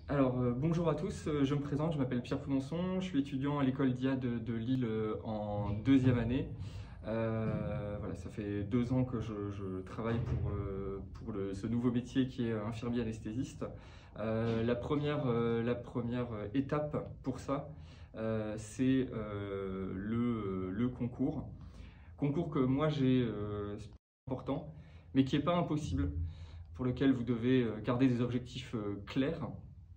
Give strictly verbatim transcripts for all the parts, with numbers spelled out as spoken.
Alors, euh, bonjour à tous, euh, je me présente, je m'appelle Pierre Poulençon, je suis étudiant à l'école d'I A de, de Lille euh, en deuxième année. Euh, voilà, ça fait deux ans que je, je travaille pour, euh, pour le- ce nouveau métier qui est infirmier anesthésiste. Euh, la première, euh, la première étape pour ça, euh, c'est euh, le, le concours. Concours que moi j'ai euh, important, mais qui n'est pas impossible, pour lequel vous devez euh, garder des objectifs euh, clairs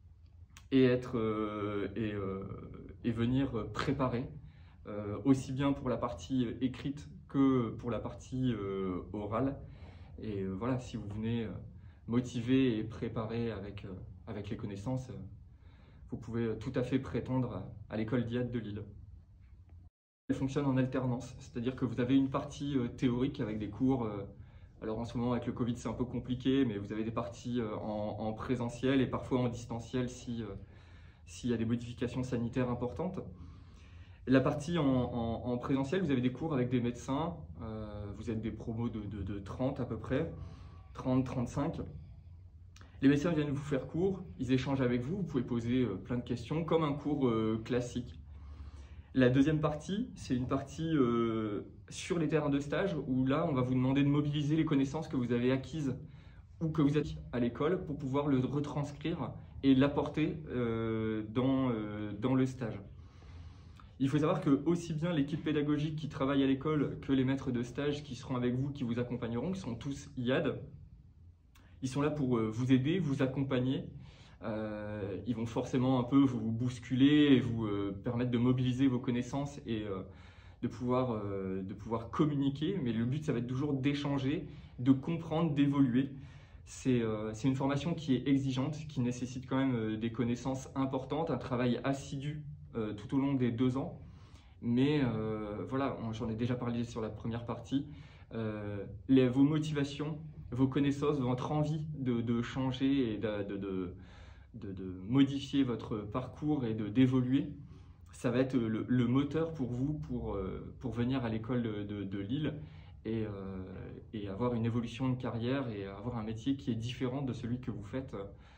et, être, euh, et, euh, et venir préparer, euh, aussi bien pour la partie écrite que pour la partie euh, orale. Et euh, voilà, si vous venez euh, motiver et préparer avec, euh, avec les connaissances, euh, vous pouvez tout à fait prétendre à, à l'école d'I A D de Lille. Elle fonctionne en alternance, c'est-à-dire que vous avez une partie euh, théorique avec des cours. Euh, alors en ce moment avec le Covid c'est un peu compliqué, mais vous avez des parties euh, en, en présentiel et parfois en distanciel si, euh, s'il y a des modifications sanitaires importantes. La partie en, en, en présentiel, vous avez des cours avec des médecins, euh, vous êtes des promos de, de, de trente à peu près, trente à trente-cinq. Les médecins viennent vous faire cours, ils échangent avec vous, vous pouvez poser euh, plein de questions, comme un cours euh, classique. La deuxième partie, c'est une partie euh, sur les terrains de stage, où là, on va vous demander de mobiliser les connaissances que vous avez acquises ou que vous êtes à l'école pour pouvoir le retranscrire et l'apporter euh, dans, euh, dans le stage. Il faut savoir que aussi bien l'équipe pédagogique qui travaille à l'école que les maîtres de stage qui seront avec vous, qui vous accompagneront, qui sont tous I A D, ils sont là pour vous aider, vous accompagner. Euh, ils vont forcément un peu vous bousculer et vous euh, permettre de mobiliser vos connaissances et euh, de, pouvoir, euh, de pouvoir communiquer. Mais le but, ça va être toujours d'échanger, de comprendre, d'évoluer. C'est euh, une formation qui est exigeante, qui nécessite quand même euh, des connaissances importantes, un travail assidu euh, tout au long des deux ans. Mais euh, voilà, j'en ai déjà parlé sur la première partie. Euh, les, vos motivations, vos connaissances, votre envie de, de changer et de, de, de, de, de modifier votre parcours et d'évoluer, ça va être le, le moteur pour vous pour, euh, pour venir à l'école de, de, de Lille et, euh, et avoir une évolution de carrière et avoir un métier qui est différent de celui que vous faites.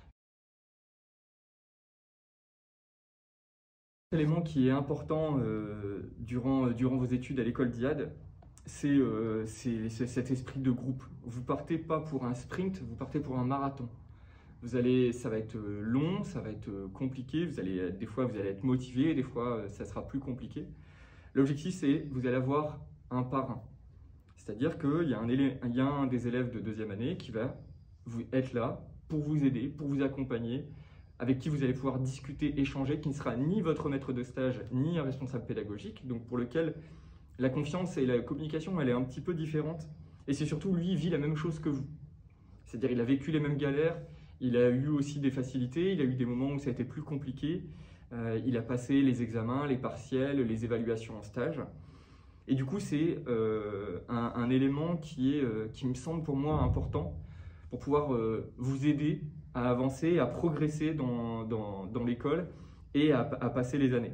L'élément qui est important euh, durant, durant vos études à l'école d'I A D, c'est euh, cet esprit de groupe. Vous partez pas pour un sprint, vous partez pour un marathon. Vous allez, ça va être long, ça va être compliqué, vous allez, des fois vous allez être motivé, des fois ça sera plus compliqué. L'objectif c'est vous allez avoir un parrain. C'est-à-dire qu'il y, y a un des élèves de deuxième année qui va vous, être là pour vous aider, pour vous accompagner, avec qui vous allez pouvoir discuter, échanger, qui ne sera ni votre maître de stage, ni un responsable pédagogique, donc pour lequel la confiance et la communication, elle est un petit peu différente. Et c'est surtout, lui, il vit la même chose que vous. C'est-à-dire, il a vécu les mêmes galères, il a eu aussi des facilités, il a eu des moments où ça a été plus compliqué, euh, il a passé les examens, les partiels, les évaluations en stage. Et du coup, c'est euh, un, un élément qui, est, euh, qui me semble pour moi important pour pouvoir euh, vous aider à avancer, à progresser dans, dans, dans l'école et à, à passer les années.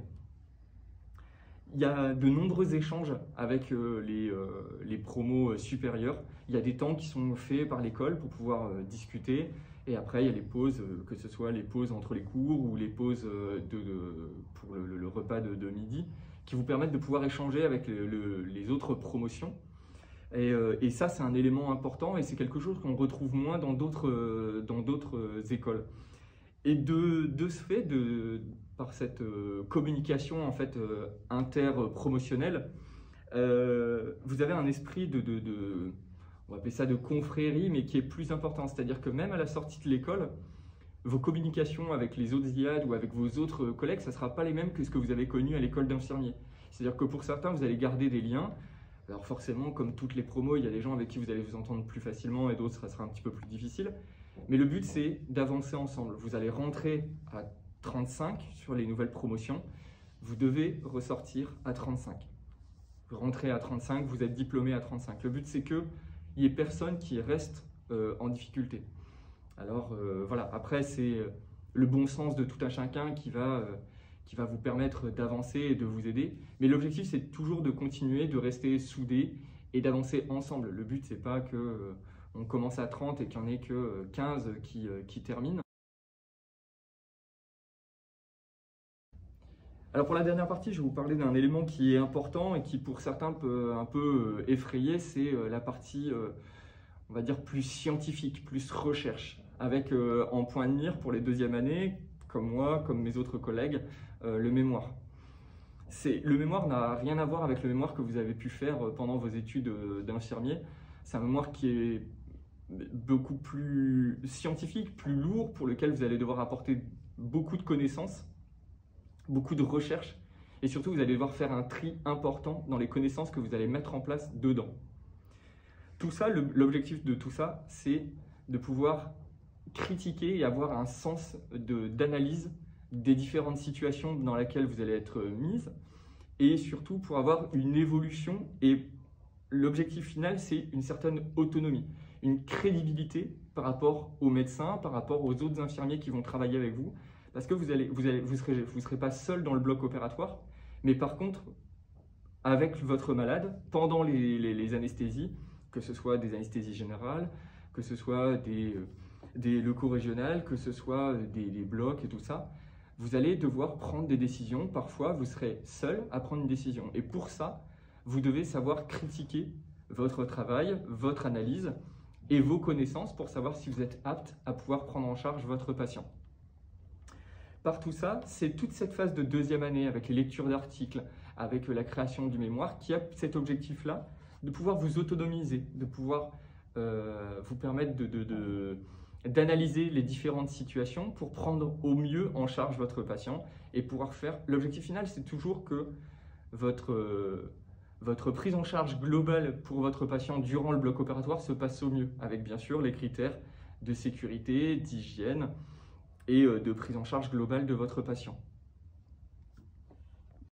Il y a de nombreux échanges avec euh, les, euh, les promos supérieurs. Il y a des temps qui sont faits par l'école pour pouvoir euh, discuter. Et après, il y a les pauses, euh, que ce soit les pauses entre les cours ou les pauses euh, de, de, pour le, le repas de, de midi, qui vous permettent de pouvoir échanger avec le, le, les autres promotions. Et, euh, et ça, c'est un élément important et c'est quelque chose qu'on retrouve moins dans d'autres euh, dans d'autres écoles. Et de, de ce fait, de, par cette euh, communication en fait, euh, interpromotionnelle, euh, vous avez un esprit de, de, de, on va appeler ça de confrérie, mais qui est plus important. C'est-à-dire que même à la sortie de l'école, vos communications avec les autres I A D ou avec vos autres collègues, ça ne sera pas les mêmes que ce que vous avez connu à l'école d'infirmier. C'est-à-dire que pour certains, vous allez garder des liens. Alors forcément, comme toutes les promos, il y a des gens avec qui vous allez vous entendre plus facilement et d'autres, ça sera un petit peu plus difficile. Mais le but, c'est d'avancer ensemble. Vous allez rentrer à trente-cinq sur les nouvelles promotions. Vous devez ressortir à trente-cinq. Vous rentrez à trente-cinq, vous êtes diplômé à trente-cinq. Le but, c'est qu'il n'y ait personne qui reste euh, en difficulté. Alors euh, voilà, après, c'est le bon sens de tout un chacun qui va, euh, qui va vous permettre d'avancer et de vous aider. Mais l'objectif, c'est toujours de continuer, de rester soudés et d'avancer ensemble. Le but, c'est pas que... Euh, on commence à trente et qu'il n'y en ait que quinze qui, qui terminent. Alors pour la dernière partie, je vais vous parler d'un élément qui est important et qui pour certains peut un peu effrayer, c'est la partie, on va dire, plus scientifique, plus recherche, avec en point de mire pour les deuxièmes années, comme moi, comme mes autres collègues, le mémoire. Le mémoire n'a rien à voir avec le mémoire que vous avez pu faire pendant vos études d'infirmier. C'est un mémoire qui est beaucoup plus scientifique, plus lourd, pour lequel vous allez devoir apporter beaucoup de connaissances, beaucoup de recherches, et surtout vous allez devoir faire un tri important dans les connaissances que vous allez mettre en place dedans. Tout ça, l'objectif de tout ça, c'est de pouvoir critiquer et avoir un sens d'analyse des différentes situations dans lesquelles vous allez être mise, et surtout pour avoir une évolution, et l'objectif final, c'est une certaine autonomie, une crédibilité par rapport aux médecins, par rapport aux autres infirmiers qui vont travailler avec vous, parce que vous allez, vous allez, vous serez, vous serez pas seul dans le bloc opératoire, mais par contre, avec votre malade, pendant les, les, les anesthésies, que ce soit des anesthésies générales, que ce soit des, des locaux régionaux, que ce soit des, des blocs et tout ça, vous allez devoir prendre des décisions. Parfois, vous serez seul à prendre une décision. Et pour ça, vous devez savoir critiquer votre travail, votre analyse et vos connaissances pour savoir si vous êtes apte à pouvoir prendre en charge votre patient. Par tout ça, c'est toute cette phase de deuxième année avec les lectures d'articles, avec la création du mémoire, qui a cet objectif-là de pouvoir vous autonomiser, de pouvoir euh, vous permettre de, de, de, d'analyser les différentes situations pour prendre au mieux en charge votre patient et pouvoir faire... L'objectif final, c'est toujours que votre, euh, votre prise en charge globale pour votre patient durant le bloc opératoire se passe au mieux, avec bien sûr les critères de sécurité, d'hygiène, et de prise en charge globale de votre patient.